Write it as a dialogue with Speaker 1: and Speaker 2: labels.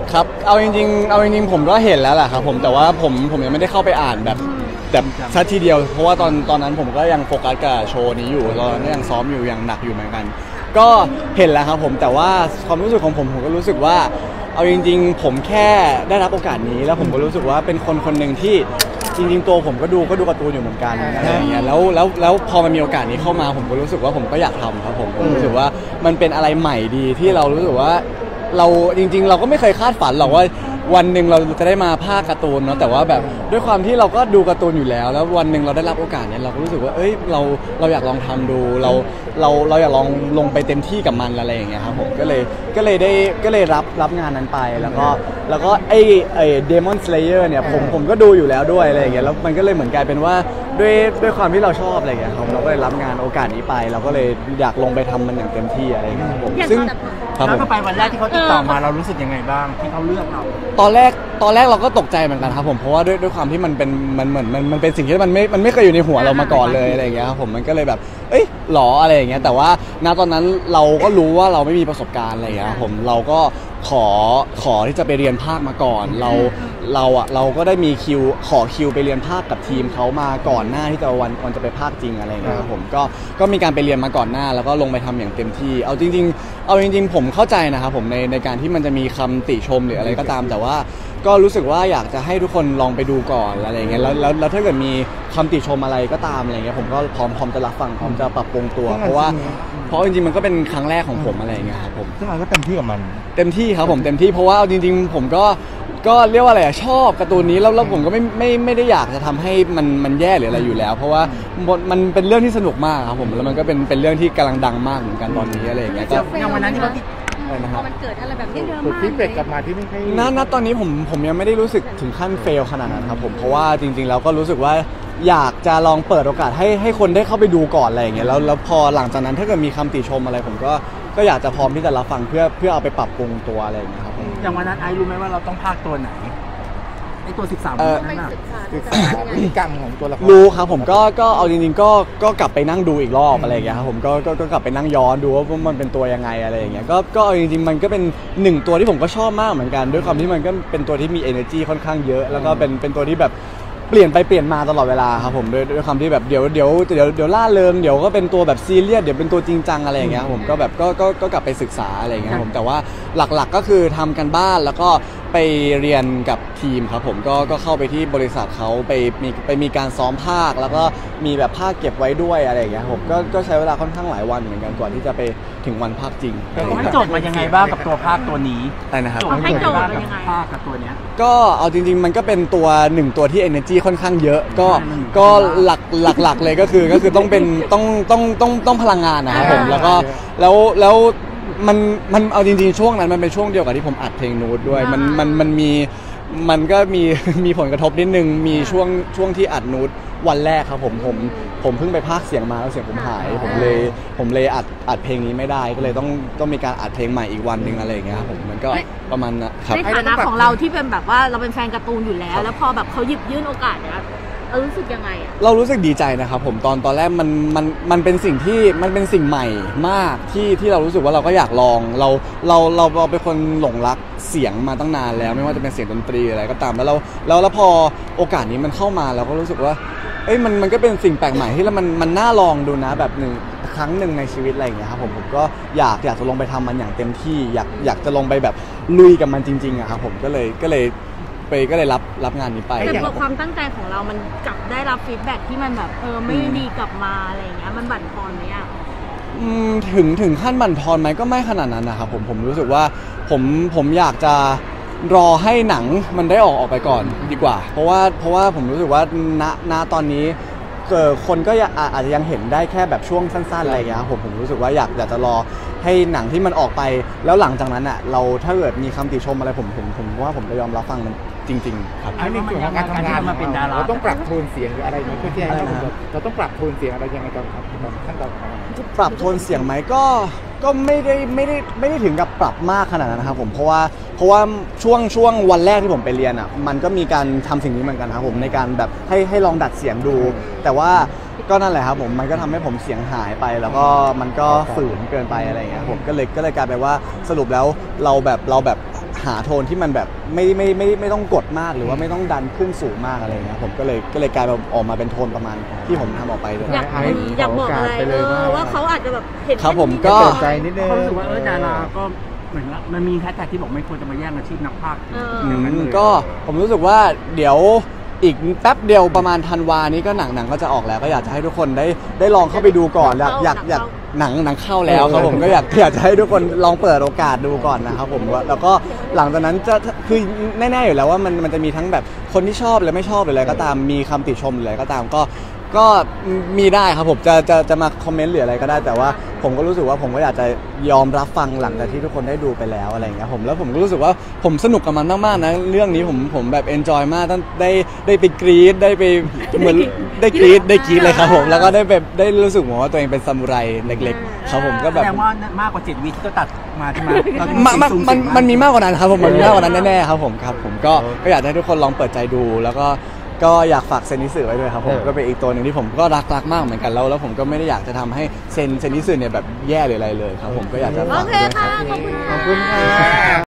Speaker 1: ครับเอาจริงๆผมก็เห็นแล้วแหละครับผมแต่ว่าผมยังไม่ได้เข้าไปอ่านแบบซะทีเดียวเพราะว่าตอนนั้นผมก็ยังโฟกัสกับโชว์นี้อยู่ตอนนั้นยังซ้อมอยู่ยังหนักอยู่เหมือนกันก็เห็นแล้วครับผมแต่ว่าความรู้สึกของผมก็รู้สึกว่าเอาจริงๆผมแค่ได้รับโอกาสนี้แล้วผมก็รู้สึกว่าเป็นคนหนึ่งที่จริงๆตัวผมก็ดูการ์ตูนอยู่เหมือนกันอะไรอย่างเงี้ยแล้วพอมันมีโอกาสนี้เข้ามาผมก็รู้สึกว่าผมก็อยากทำครับผมรู้สึกว่ามันเป็นอะไรใหม่ดีที่เรารู้สึกว่าเราจริงๆเราก็ไม่เคยคาดฝันหรอกว่าวันหนึ่งเราจะได้มาภาคการ์ตูนเนาะแต่ว่าแบบด้วยความที่เราก็ดูการ์ตูนอยู่แล้ววันหนึ่งเราได้รับโอกาสเนี้ยเราก็รู้สึกว่าเอ้ยเราอยากลองทำดูเราอยากลองลงไปเต็มที่กับมันอะไรอย่างเงี้ยครับผมก็เลยรับงานนั้นไปแล้วก็ไอ้ Demon Slayer เนี่ยผมก็ดูอยู่แล้วด้วยอะไรอย่างเงี้ยแล้วมันก็เลยเหมือนกลายเป็นว่าด้วยความที่เราชอบอะไรอย่างเงี้ยครับเราก็เลยรับงานโอกาสนี้ไปเราก็เลยอยากลงไปทำมันอย่างเต็มที่อะไรอย่างเงี้ยครับผมซึ่ง
Speaker 2: แล้วก็ไปวันแรกที่เขาติดต่อมาเรารู้สึกยังไงบ้างที่เขาเลือกเรา
Speaker 1: ตอนแรกเราก็ตกใจเหมือนกันครับผมเพราะว่าด้วยความที่มันเป็นเหมือนมันเป็นสิ่งที่มันไม่เคยอยู่ในหัวเรามาก่อนเลยอะไรอย่างเงี้ยครับผมมันก็เลยแบบเอ้ยหรออะไรอย่างเงี้ยแต่ว่าณตอนนั้นเราก็รู้ว่าเราไม่มีประสบการณ์อะไรอย่างเงี้ยผมเราก็ขอที่จะไปเรียนภาคมาก่อนเราก็ได้มีขอคิวไปเรียนภาคกับทีมเขามาก่อนหน้าที่จะวันจะไปภาคจริงอะไรอย่างเงี้ยครับผมก็มีการไปเรียนมาก่อนหน้าแล้วก็ลงไปทำอย่างเต็มที่เอาจริงผมเข้าใจนะครับผมในการที่มันจะมีคำติชมหรืออะไรก็ตามแต่ว่าก็รู้สึกว่าอยากจะให้ทุกคนลองไปดูก่อนอะไรอย่างเงี้ยแล้วถ้าเกิดมีคำติชมอะไรก็ตามอะไรเงี้ยผมก็พร้อมจะรับฟังพร้อมจะปรับปรุงตัวเพราะจริงๆมันก็เป็นครั้งแรกของผมอะไรอย่างเงี้ยครับผม
Speaker 3: ซึ่งเราก็เต็มที่กับมัน
Speaker 1: เต็มที่ครับผมเต็มที่เพราะว่าจริงๆผมก็เรียกว่าอะไรชอบการ์ตูนนี้แล้วผมก็ไม่ได้อยากจะทำให้มันแย่หรืออะไรอยู่แล้วเพราะว่ามันเป็นเรื่องที่สนุกมากครับผมแล้วมันก็เป็นเรื่องที่กำลังดังมากเหมือนกันตอนนี้อะไรอย่างเงี้ยก็
Speaker 2: อย่างวันนั้นที่เขา
Speaker 4: พอมันเกิดอะไรแบบนี้เยอะมาก
Speaker 3: ฟีดแบ็กกลับมาที่ไม่ให้
Speaker 1: ณตอนนี้ผมยังไม่ได้รู้สึกถึงขั้นเฟลขนาดนั้นครับผมเพราะว่าจริงๆแล้วก็รู้สึกว่าอยากจะลองเปิดโอกาสให้คนได้เข้าไปดูก่อนอะไรอย่างเงี้ยแล้วพอหลังจากนั้นถ้าเกิดมีคำติชมอะไรผมก็อยากจะพร้อมที่จะรับฟังเพื่อเอาไปปรับปรุงตัวอะไรอย่างเงี้ยครับ
Speaker 2: อย่างวันนั้นไอรู้ไหมว่าเราต้องพากตัวไหนไอตัว13
Speaker 4: นั่นน่ะ
Speaker 3: ศึกษาพฤติกรรมของตัวละคร
Speaker 1: รู้ครับผมก็เอาจริงๆก็กลับไปนั่งดูอีกรอบอะไรอย่างเงี้ยครับผมก็กลับไปนั่งย้อนดูว่ามันเป็นตัวยังไงอะไรอย่างเงี้ยก็เอาจริงๆมันก็เป็นหนึ่งตัวที่ผมก็ชอบมากเหมือนกันด้วยความที่มันก็เป็นตัวที่มี energy ค่อนข้างเยอะแล้วก็เป็นตัวที่แบบเปลี่ยนไปเปลี่ยนมาตลอดเวลาครับผมด้วยความที่แบบเดี๋ยวล่าเริงเดี๋ยวก็เป็นตัวแบบซีเรียสเดี๋ยวเป็นตัวจริงจังอะไรอย่างเงี้ยผมก็แบบก็กลับไปศึกษาอะไรอย่างเงี้ยผมแต่ว่าหลักๆก็คือทำกันบ้านแล้วก็ไปเรียนกับทีมครับผมก็เข้าไปที่บริษัทเขาไปมีการซ้อมภาคแล้วก็มีแบบภาคเก็บไว้ด้วยอะไรอย่างเงี้ยผมก็ใช้เวลาค่อนข้างหลายวันเหมือนกันกว่าที่จะไปถึงวันภาคจริง
Speaker 2: เขาให้โจทย์มายังไงบ้างกับตัวภาคตัวนี้
Speaker 1: อะไรนะครับ
Speaker 4: ให้โจทย์มายังไง
Speaker 2: ภาคกับตัวเนี้ย
Speaker 1: ก็เอาจริงๆมันก็เป็นตัวหนึ่งตัวที่ energy ค่อนข้างเยอะก็หลักเลยก็คือต้องพลังงานนะครับผมแล้วมันเอาจริงๆช่วงนั้นมันเป็นช่วงเดียวกับที่ผมอัดเพลงนูดด้วยมันก็มีผลกระทบนิดนึงมีช่วงที่อัดนูดวันแรกครับผมเพิ่งไปพากย์เสียงมาแล้วเสียงผมหายผมเลยอัดเพลงนี้ไม่ได้ก็เลยต้องมีการอัดเพลงใหม่อีกวันนึงอะไรอย่างเงี้ยครับผมมันก็ประมาณนะครับ
Speaker 4: ในฐานะของเราที่เป็นแบบว่าเราเป็นแฟนการ์ตูนอยู่แล้วพอแบบเขาหยิบยื่นโอกาสเนี่ยรู้สึกยังไงอ่ะ
Speaker 1: เรารู้สึกดีใจนะครับผมตอนแรกมันเป็นสิ่งที่มันเป็นสิ่งใหม่มากที่เรารู้สึกว่าเราก็อยากลองเราเป็นคนหลงรักเสียงมาตั้งนานแล้วไม่ว่าจะเป็นเสียงดนตรีอะไรก็ตามแล้วพอโอกาสนี้มันเข้ามาเราก็รู้สึกว่าเอ้ยมันก็เป็นสิ่งแปลกใหม่ที่แล้วมันน่าลองดูนะแบบครั้งหนึ่งในชีวิตอะไรอย่างเงี้ยครับผมก็อยากจะลงไปทำมันอย่างเต็มที่อยากจะลงไปแบบลุยกับมันจริงๆอะครับผมก็เลยรับงานนี้ไป
Speaker 4: แต่พอความตั้งใจของเรามันกลับได้รับฟีดแบ็กที่มันแบบไม่ดีกลับมาอะไรอย่างเงี้ยมันบั่นทอนไหมอ่ะ
Speaker 1: ถึงขั้นบั่นทอนไหมก็ไม่ขนาดนั้นนะครับผมรู้สึกว่าผมอยากจะรอให้หนังมันได้ออกไปก่อนดีกว่าเพราะว่าผมรู้สึกว่าณตอนนี้คนก็อาจจะยังเห็นได้แค่แบบช่วงสั้นๆอะไรอย่างเงี้ยผมรู้สึกว่าอยากจะรอให้หนังที่มันออกไปแล้วหลังจากนั้นอ่ะเราถ้าเกิดมีคำติชมอะไรผมว่าผมจะยอมรับฟังมันจริงๆครับ
Speaker 3: ในส่วนของการทำงานมาเป็นดาราเราต้องปรับโทนเสียงหรืออะไรไหมเพื่อที่ให้เราต้องปรับโทนเสียงอะไรยังไงตอนขั้นตอน
Speaker 1: ปรับโทนเสียงไหมก็ไม่ได้ถึงกับปรับมากขนาดนั้นนะครับผมเพราะว่าช่วงวันแรกที่ผมไปเรียนอ่ะมันก็มีการทำสิ่งนี้เหมือนกันครับผมในการแบบให้ลองดัดเสียงดูแต่ว่าก็นั่นแหละครับผมมันก็ทำให้ผมเสียงหายไปแล้วก็มันก็ฝืนเกินไปอะไรอย่างเงี้ยผมก็เลยกลายเป็นว่าสรุปแล้วเราแบบหาโทนที่มันแบบไม่ต้องกดมากหรือว่าไม่ต้องดันขึ้นสูงมากอะไรเงี้ยผมก็เลยกลายแบบออกมาเป็นโทนประมาณที่ผมทำออกไปเลย
Speaker 4: อยากบอกอะไรว่าเขาอาจจะแบบเห็น
Speaker 1: ครับผมก็
Speaker 3: เปิดใจนิดนึง
Speaker 2: เขารู้สึกว่าดาราก็เหมือนว่ามันมีแฮชแท็กที่บอกไม่ควรจะมาแย่งอาชีพนักพากย์อย่างนั้นเลย
Speaker 1: ก็ผมรู้สึกว่าเดี๋ยวอีกแป๊บเดียวประมาณธันวานี้ก็หนังก็จะออกแล้วก็อยากจะให้ทุกคนได้ลองเข้าไปดูก่อนอยากหนังเข้าแล้วครับผมก็อยากจะให้ทุกคนลองเปิดโอกาสดูก่อนนะครับผมแล้วก็หลังจากนั้นจะคือแน่ๆอยู่แล้วว่ามันจะมีทั้งแบบคนที่ชอบและไม่ชอบหรืออะไรก็ตามมีคำติชมหรืออะไรก็ตามก็มีได้ครับผมจะมาคอมเมนต์หรืออะไรก็ได้แต่ว่าผมก็รู้สึกว่าผมก็อยากจะยอมรับฟังหลังจากที่ทุกคนได้ดูไปแล้วอะไรอย่างเงี้ยแล้วผมก็รู้สึกว่าผมสนุกกับมันมากๆนะเรื่องนี้ผมแบบเอนจอยมากตั้งได้ไปกรี๊ดได้ไปเหมือนได้กรี๊ดเลยครับผมแล้วก็ได้รู้สึกว่าตัวเองเป็นซามูไรเล็กๆครับผมก็แบบ
Speaker 2: แสดงว่ามากกว่า7 วิที่ก็ตัดมาใช่ไหม
Speaker 1: มันมีมากกว่านั้นครับผมมันมีมากกว่านั้นแน่ๆครับผมก็อยากให้ทุกคนลองเปิดใจดูแล้วก็อยากฝากเซนนิสึไว้ด้วยครับผมก็เป็นอีกตัวหนึ่งที่ผมก็รักมากเหมือนกันแล้วผมก็ไม่ได้อยากจะทำให้เซนนิสึเนี่ยแบบแย่หรืออะไรเลยครับผมก็อยากจะฝากด้วยครับ
Speaker 4: โอเคค่ะ
Speaker 3: ขอบคุณค่ะ